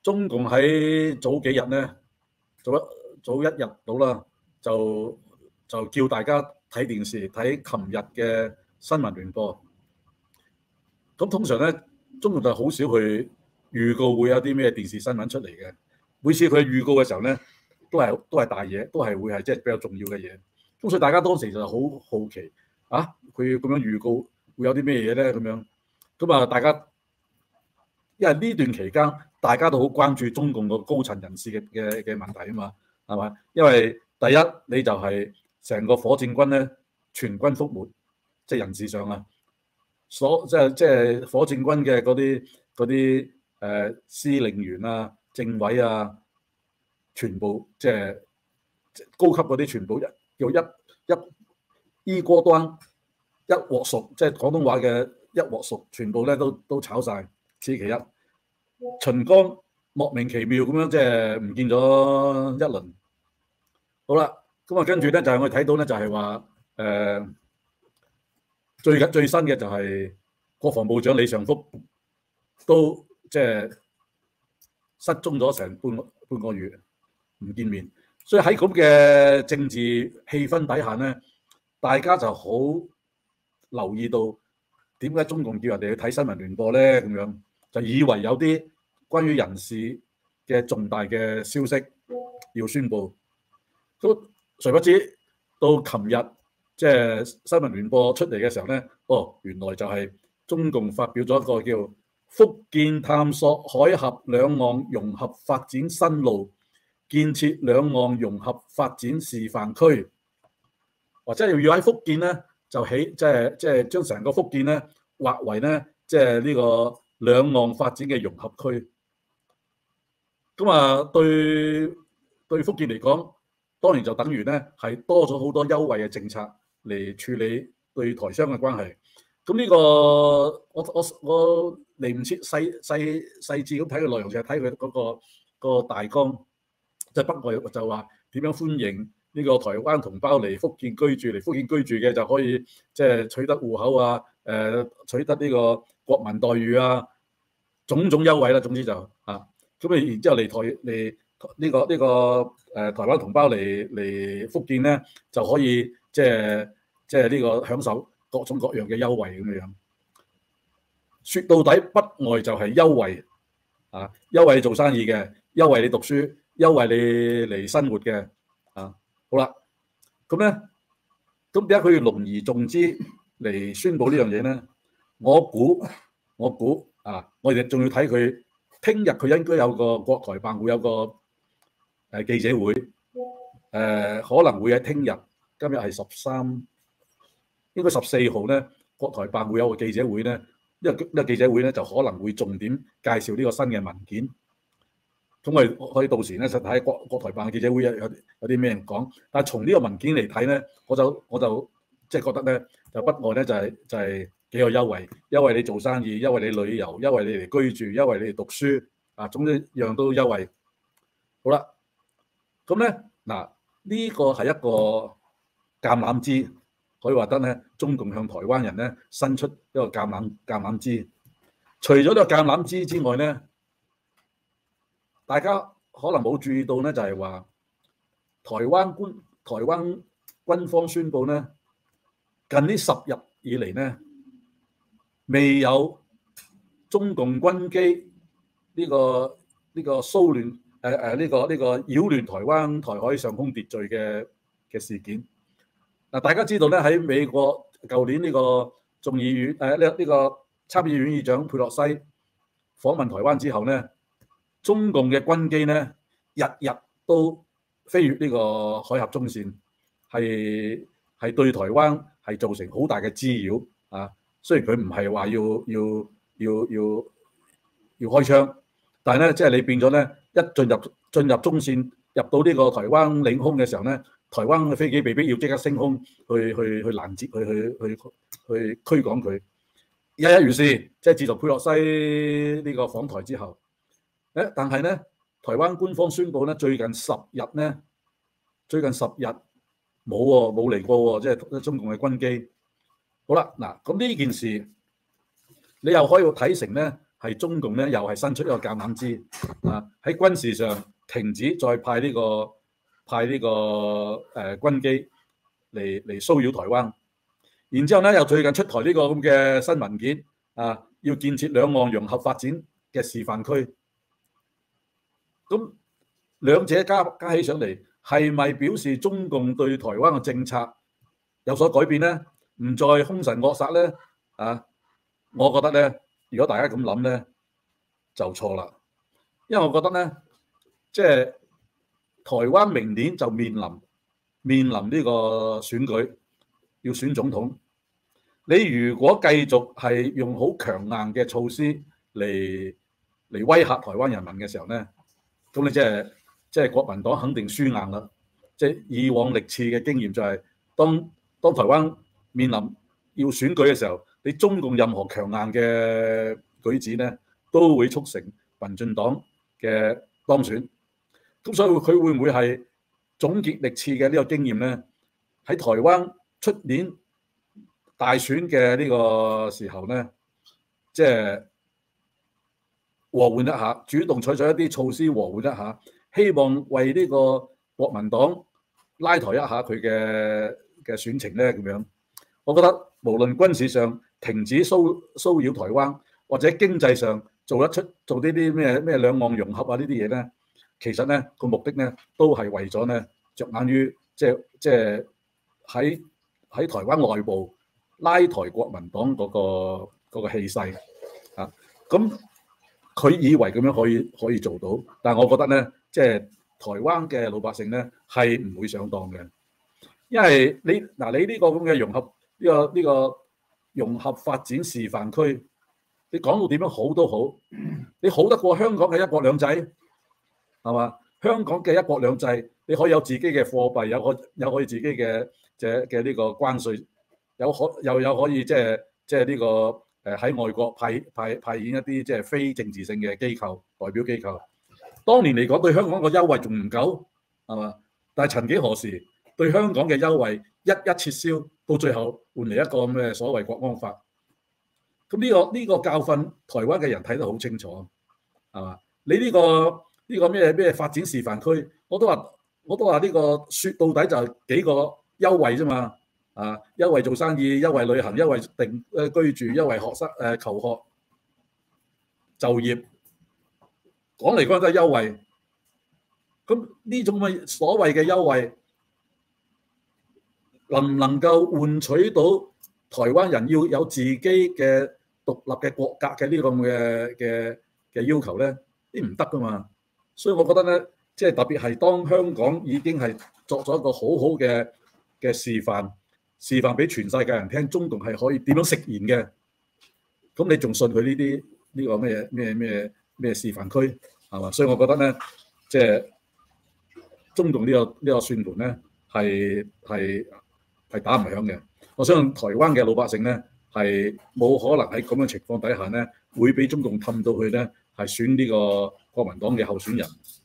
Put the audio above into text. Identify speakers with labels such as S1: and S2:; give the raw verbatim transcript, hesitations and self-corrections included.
S1: 中共喺早幾日咧，早一早一日到啦，就就叫大家睇電視，睇琴日嘅新聞聯播。咁通常咧，中共就好少去預告會有啲咩電視新聞出嚟嘅。每次佢預告嘅時候咧，都係都係大嘢，都係會係即係比較重要嘅嘢。咁所以大家當時就好好奇啊，佢咁樣預告會有啲咩嘢咧？咁樣咁啊，大家因為呢段期間大家都好關注中共個高層人士嘅嘅嘅問題啊嘛，係嘛？因為第一你就係成個火箭軍咧全軍覆沒，即係人事上啊。所即係即係火箭軍嘅嗰啲嗰啲誒司令員啊、政委啊，全部即係高級嗰啲，全部一叫一一衣鍋端一鑊熟，即係廣東話嘅一鑊熟，全部咧都都炒晒。此其一。秦剛莫名其妙咁樣即係唔見咗一輪。好啦，咁啊跟住咧就係我哋睇到咧就係話誒。最近最新嘅就係國防部長李尚福都即係失蹤咗成半個半個月唔見面，所以喺咁嘅政治氣氛底下咧，大家就好留意到點解中共叫人哋去睇新聞聯播咧？咁樣就以為有啲關於人事嘅重大嘅消息要宣佈，咁誰不知到琴日。即係新聞聯播出嚟嘅時候咧，哦，原來就係中共發表咗一個叫福建探索海峽兩岸融合發展新路，建設兩岸融合發展示範區，或者要喺福建咧就起，即係即係將成個福建咧劃為咧即係呢個兩岸發展嘅融合區。咁啊，對對福建嚟講，當然就等於咧係多咗好多優惠嘅政策嚟處理對台商嘅關係。咁呢個我我我嚟唔切細細細緻咁睇嘅內容，就係睇佢嗰個個大綱，即係北外就話點樣歡迎呢個台灣同胞嚟福建居住，嚟福建居住嘅就可以即係取得戶口啊，誒取得呢個國民待遇啊，種種優惠啦。總之就啊，咁你然之後嚟台嚟呢個呢個誒台灣同胞嚟嚟福建咧，就可以即係即係呢個享受各種各樣嘅優惠咁樣。説到底，北外就係優惠啊，優惠你做生意嘅，優惠你讀書，優惠你嚟生活嘅啊。好啦，咁咧，咁點解佢要隆而重之嚟宣佈呢樣嘢咧？我估我估啊，我哋仲要睇佢聽日佢應該有個國台辦會有個誒記者會，誒、呃、可能會喺聽日，今日係十三，應該十四號咧，國台辦會有個記者會咧。因為呢個記者會咧就可能會重點介紹呢個新嘅文件，咁我哋可以到時咧就睇國國台辦嘅記者會有有有啲咩人講。但係從呢個文件嚟睇咧，我就我就即係、就是、覺得咧，就北外咧就係、是、就係、是、幾個優惠，優惠你做生意，優惠你旅遊，優惠你嚟居住，優惠你嚟讀書，啊，總之樣都優惠。好啦，咁咧嗱，呢、這個係一個橄欖枝。可以話得咧，中共向台灣人咧伸出一個橄欖橄欖枝。除咗呢個橄欖枝之外咧，大家可能冇注意到咧，就係話台灣官台灣軍方宣布咧，近呢十日以嚟咧，未有中共軍機呢個呢個騷亂誒誒呢個呢個擾亂台灣台海上空秩序嘅嘅事件。嗱，大家知道咧，喺美國舊年呢個眾議院誒呢呢個參議院議長佩洛西訪問台灣之後咧，中共嘅軍機咧日日都飛越呢個海峽中線，係係對台灣係造成好大嘅滋擾啊！雖然佢唔係話要要要要要開槍，但係咧即係你變咗咧，一進入進入中線入到呢個台灣領空嘅時候咧，台灣嘅飛機被逼要即刻升空去去去攔截佢去去去驅趕佢。日日如是，即係自從佩洛西呢個訪台之後，誒，但係咧，台灣官方宣布咧，最近十日咧，最近十日冇喎，冇嚟過喎，即係中共嘅軍機。好啦，嗱，咁呢件事你又可以睇成咧係中共咧又係伸出一個橄欖枝啊，喺軍事上停止再派呢、這個派呢、這個誒、呃、軍機嚟嚟騷擾台灣，然之後咧又最近出台呢個咁嘅新文件啊，要建設兩岸融合發展嘅示範區。咁兩者加加起上嚟，係咪表示中共對台灣嘅政策有所改變咧？唔再兇神惡煞咧？啊，我覺得咧，如果大家咁諗咧，就錯啦。因為我覺得咧，即係台灣明年就面臨面臨呢個選舉，要選總統。你如果繼續係用好強硬嘅措施嚟嚟威嚇台灣人民嘅時候咧，咁你即係即係國民黨肯定輸硬啦。即係以往歷次嘅經驗就係，當當台灣面臨要選舉嘅時候，你中共任何強硬嘅舉止咧，都會促成民進黨嘅當選。咁所以佢會唔會係總結歷次嘅呢個經驗咧？喺台灣出年大選嘅呢個時候咧，即係和緩一下，主動採取一啲措施和緩一下，希望為呢個國民黨拉抬一下佢嘅嘅選情咧，咁樣。我覺得無論軍事上停止騷騷擾台灣，或者經濟上做得出做呢啲咩咩兩岸融合啊呢啲嘢咧，其實咧個目的咧都係為咗咧着眼於即係即係喺喺台灣內部拉抬國民黨嗰個嗰個氣勢啊。咁佢以為咁樣可以可以做到，但係我覺得咧，即係台灣嘅老百姓咧係唔會上當嘅，因為你嗱你呢個咁嘅融合。呢、這個呢、這個融合發展示範區，你講到點樣好都好，你好得過香港嘅一國兩制係嘛？香港嘅一國兩制，你可以有自己嘅貨幣，有可有可以自己嘅嘅嘅呢個關稅，有可又有可以即係即係呢個誒喺外國派派派遣一啲即係非政治性嘅機構代表機構。當年嚟講對香港個優惠仲唔夠係嘛？但係曾幾何時對香港嘅優惠一一撤銷，到最後換嚟一個咁嘅所謂國安法。咁呢、這個呢、這個教訓，台灣嘅人睇得好清楚，係嘛？你呢、這個呢、這個咩咩發展示範區，我都話我都話呢個説到底就係幾個優惠啫嘛。啊，優惠做生意，優惠旅行，優惠定誒居住，優惠學生誒、呃、求學就業，講嚟講去都係優惠。咁呢種嘅所謂嘅優惠，能唔能夠換取到台灣人要有自己嘅獨立嘅國格嘅呢個嘅嘅嘅要求咧？啲唔得噶嘛。所以我覺得咧，即係特別係當香港已經係作咗一個好好嘅嘅示範，示範俾全世界人聽，中共係可以點樣食言嘅。咁你仲信佢呢啲呢個咩咩咩咩示範區係嘛？所以我覺得咧，即係中共呢個呢個算盤咧係係係打唔響嘅。我相信台灣嘅老百姓咧係冇可能喺咁嘅情況底下咧，會俾中共氹到佢咧係選呢個國民黨嘅候選人。